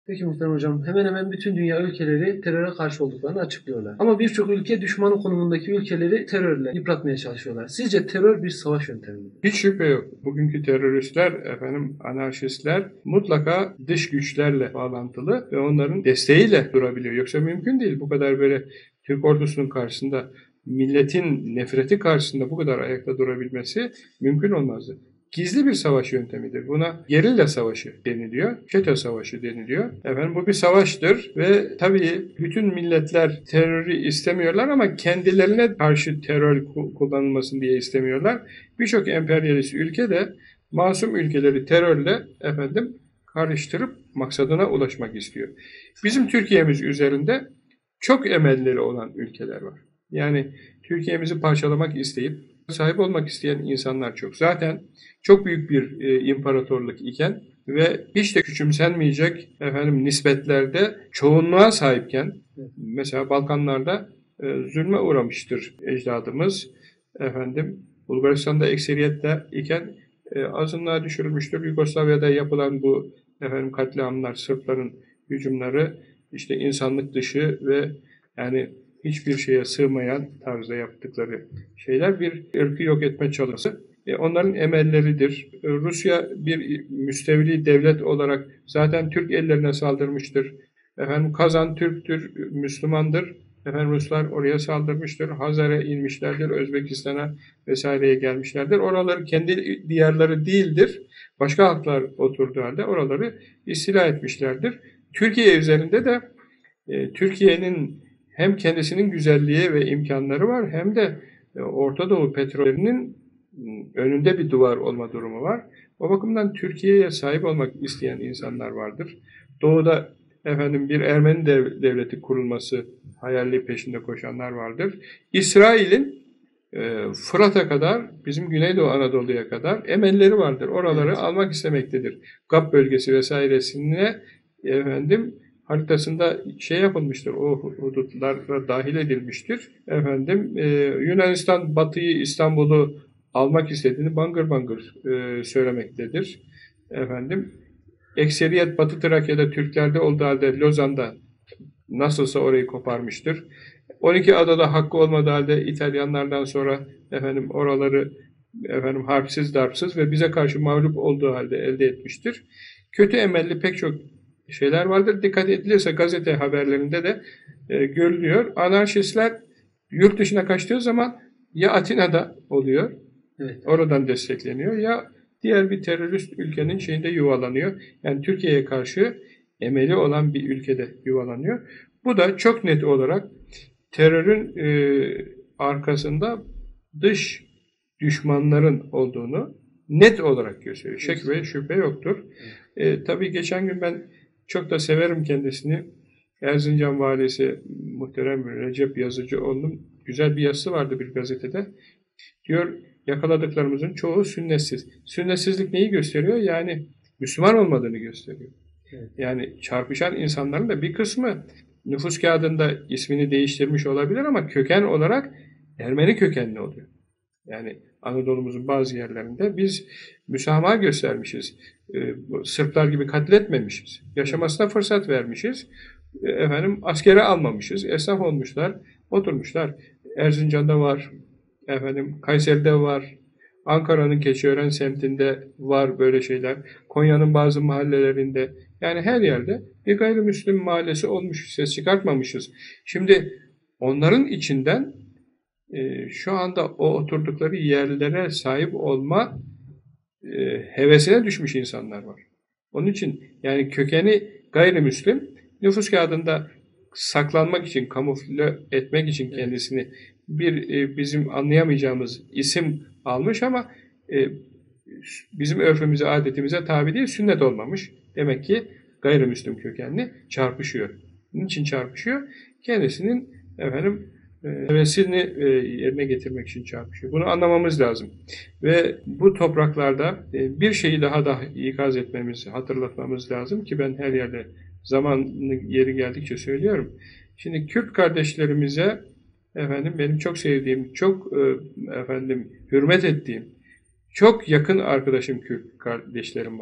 Peki muhterem hocam, hemen hemen bütün dünya ülkeleri teröre karşı olduklarını açıklıyorlar. Ama birçok ülke düşmanı konumundaki ülkeleri terörle yıpratmaya çalışıyorlar. Sizce terör bir savaş yöntemi mi? Hiç şüphe yok. Bugünkü teröristler, anarşistler mutlaka dış güçlerle bağlantılı ve onların desteğiyle durabiliyor. Yoksa mümkün değil. Bu kadar böyle Türk ordusunun karşısında, milletin nefreti karşısında bu kadar ayakta durabilmesi mümkün olmazdı. Gizli bir savaş yöntemidir. Buna gerilla savaşı deniliyor, FETÖ savaşı deniliyor. Bu bir savaştır ve tabii bütün milletler terörü istemiyorlar ama kendilerine karşı terör kullanılmasın diye istemiyorlar. Birçok emperyalist ülke de masum ülkeleri terörle karıştırıp maksadına ulaşmak istiyor. Bizim Türkiye'miz üzerinde çok emelleri olan ülkeler var. Yani Türkiye'mizi parçalamak isteyip sahip olmak isteyen insanlar çok. Zaten çok büyük bir imparatorluk iken ve hiç de küçümsenmeyecek nispetlerde çoğunluğa sahipken mesela Balkanlarda zulme uğramıştır ecdadımız. Bulgaristan'da ekseriyette iken azınlığa düşürülmüştür. Yugoslavya'da yapılan bu katliamlar, Sırpların hücumları işte insanlık dışı ve yani hiçbir şeye sığmayan tarzda yaptıkları şeyler bir ırkı yok etme çabası. Onların emelleridir. Rusya bir müstevri devlet olarak zaten Türk ellerine saldırmıştır. Kazan Türktür, Müslümandır. Ruslar oraya saldırmıştır. Hazar'a inmişlerdir, Özbekistan'a vesaireye gelmişlerdir. Oraları kendi diyarları değildir. Başka halklar oturduğu halde oraları istila etmişlerdir. Türkiye üzerinde de Türkiye'nin hem kendisinin güzelliği ve imkanları var hem de Orta Doğu petrolünün önünde bir duvar olma durumu var. O bakımdan Türkiye'ye sahip olmak isteyen insanlar vardır. Doğu'da bir Ermeni devleti kurulması hayali peşinde koşanlar vardır. İsrail'in Fırat'a kadar, bizim Güneydoğu Anadolu'ya kadar emelleri vardır. Oraları almak istemektedir. GAP bölgesi vesairesine haritasında yapılmıştır. O hudutlara dahil edilmiştir. Yunanistan Batı'yı, İstanbul'u almak istediğini bangır bangır söylemektedir. Ekseriyet Batı Trakya'da Türklerde olduğu halde Lozan'da nasılsa orayı koparmıştır. 12 adada hakkı olmadığı halde İtalyanlardan sonra oraları harpsiz darpsız ve bize karşı mağlup olduğu halde elde etmiştir. Kötü emelli pek çok şeyler vardır. Dikkat edilirse gazete haberlerinde de görülüyor. Anarşistler yurt dışına kaçtığı zaman ya Atina'da oluyor, evet, oradan destekleniyor ya diğer bir terörist ülkenin şeyinde yuvalanıyor. Yani Türkiye'ye karşı emeli olan bir ülkede yuvalanıyor. Bu da çok net olarak terörün arkasında dış düşmanların olduğunu net olarak gösteriyor. Şek ve şüphe yoktur. Tabii geçen gün ben çok da severim kendisini. Erzincan Valisi muhterem Recep Yazıcıoğlu'nun güzel bir yazısı vardı bir gazetede. Diyor yakaladıklarımızın çoğu sünnetsiz. Sünnetsizlik neyi gösteriyor? Yani Müslüman olmadığını gösteriyor. Evet. Yani çarpışan insanların da bir kısmı nüfus kağıdında ismini değiştirmiş olabilir ama köken olarak Ermeni kökenli oluyor. Yani Anadolu'muzun bazı yerlerinde biz müsamaha göstermişiz. Sırplar gibi katletmemişiz. Yaşamasına fırsat vermişiz. Askere almamışız. Esnaf olmuşlar, oturmuşlar. Erzincan'da var, Kayseri'de var, Ankara'nın Keçiören semtinde var böyle şeyler. Konya'nın bazı mahallelerinde, yani her yerde bir gayrimüslim mahallesi olmuş, ses çıkartmamışız. Şimdi onların içinden şu anda o oturdukları yerlere sahip olma hevesine düşmüş insanlar var. Onun için yani kökeni gayrimüslim, nüfus kağıdında saklanmak için, kamufle etmek için kendisini bir bizim anlayamayacağımız isim almış ama bizim örfümüze, adetimize tabi değil, sünnet olmamış. Demek ki gayrimüslim kökenli çarpışıyor. Niçin çarpışıyor? Kendisinin hevesini yerine getirmek için çarpışıyor. Bunu anlamamız lazım. Ve bu topraklarda bir şeyi daha da ikaz etmemiz, hatırlatmamız lazım ki ben her yerde zamanı yeri geldikçe söylüyorum. Şimdi Kürt kardeşlerimize benim çok sevdiğim, çok hürmet ettiğim, çok yakın arkadaşım Kürt kardeşlerim var.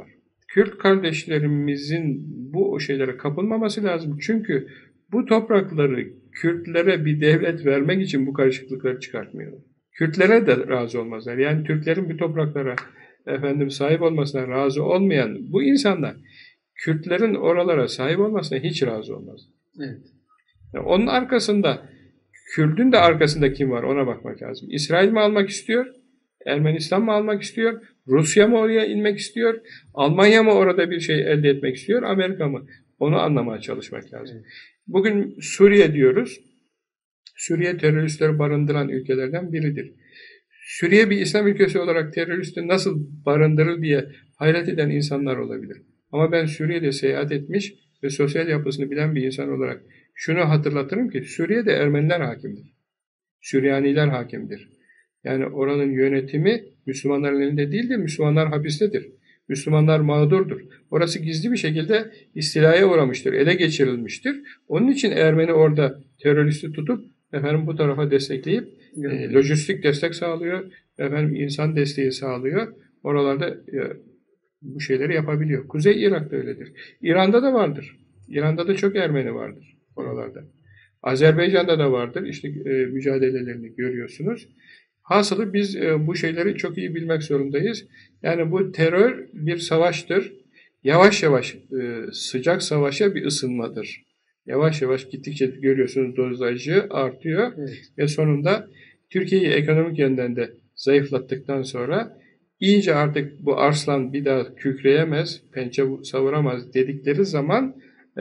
Kürt kardeşlerimizin bu şeylere kapılmaması lazım. Çünkü bu toprakları Kürtlere bir devlet vermek için bu karışıklıkları çıkartmıyorlar. Kürtlere de razı olmazlar. Yani Türklerin bu topraklara sahip olmasına razı olmayan bu insanlar Kürtlerin oralara sahip olmasına hiç razı olmaz. Evet. Yani onun arkasında, Kürt'ün de arkasında kim var ona bakmak lazım. İsrail mi almak istiyor? Ermenistan mı almak istiyor? Rusya mı oraya inmek istiyor? Almanya mı orada bir şey elde etmek istiyor? Amerika mı? Onu anlamaya çalışmak lazım. Evet. Bugün Suriye diyoruz. Suriye teröristleri barındıran ülkelerden biridir. Suriye bir İslam ülkesi olarak teröristi nasıl barındırır diye hayret eden insanlar olabilir. Ama ben Suriye'de seyahat etmiş ve sosyal yapısını bilen bir insan olarak şunu hatırlatırım ki Suriye'de Ermeniler hakimdir. Süryaniler hakimdir. Yani oranın yönetimi Müslümanların elinde değildir. Müslümanlar hapistedir. Müslümanlar mağdurdur. Orası gizli bir şekilde istilaya uğramıştır. Ele geçirilmiştir. Onun için Ermeni orada teröristi tutup bu tarafa destekleyip lojistik destek sağlıyor. İnsan desteği sağlıyor. Oralarda bu şeyleri yapabiliyor. Kuzey Irak'ta öyledir. İran'da da vardır. İran'da da çok Ermeni vardır oralarda. Azerbaycan'da da vardır. İşte mücadelelerini görüyorsunuz. Hasılı biz bu şeyleri çok iyi bilmek zorundayız. Yani bu terör bir savaştır. Yavaş yavaş sıcak savaşa bir ısınmadır. Yavaş yavaş gittikçe görüyorsunuz dozajı artıyor. Evet. Ve sonunda Türkiye'yi ekonomik yönden de zayıflattıktan sonra iyice artık bu arslan bir daha kükreyemez, pençe savuramaz dedikleri zaman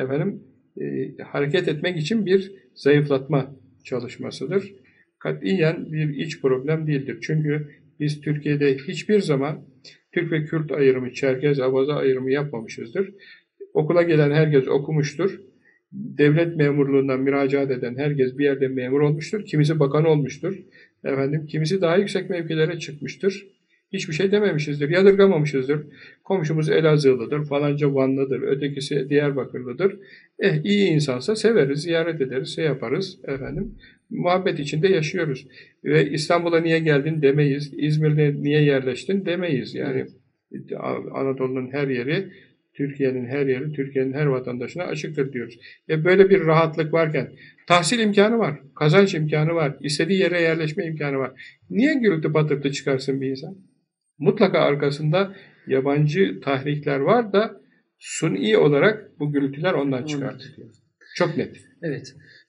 hareket etmek için bir zayıflatma çalışmasıdır. Katiyen bir iç problem değildir. Çünkü biz Türkiye'de hiçbir zaman Türk ve Kürt ayrımı, Çerkez, Abaza ayrımı yapmamışızdır. Okula gelen herkes okumuştur. Devlet memurluğundan müracaat eden herkes bir yerde memur olmuştur. Kimisi bakan olmuştur. Kimisi daha yüksek mevkilere çıkmıştır. Hiçbir şey dememişizdir, yadırgamamışızdır. Komşumuz Elazığlıdır, falanca Vanlıdır, ötekisi Diyarbakırlıdır. İyi insansa severiz, ziyaret ederiz, şey yaparız muhabbet içinde yaşıyoruz. Ve İstanbul'a niye geldin demeyiz, İzmir'de niye yerleştin demeyiz. Yani Anadolu'nun her yeri, Türkiye'nin her yeri, Türkiye'nin her vatandaşına açıktır diyoruz. Böyle bir rahatlık varken, tahsil imkanı var, kazanç imkanı var, istediği yere yerleşme imkanı var. Niye gürültü patırtı çıkarsın bir insan? Mutlaka arkasında yabancı tahrikler var da suni olarak bu gürültüler ondan çıkar. Çok net. Evet.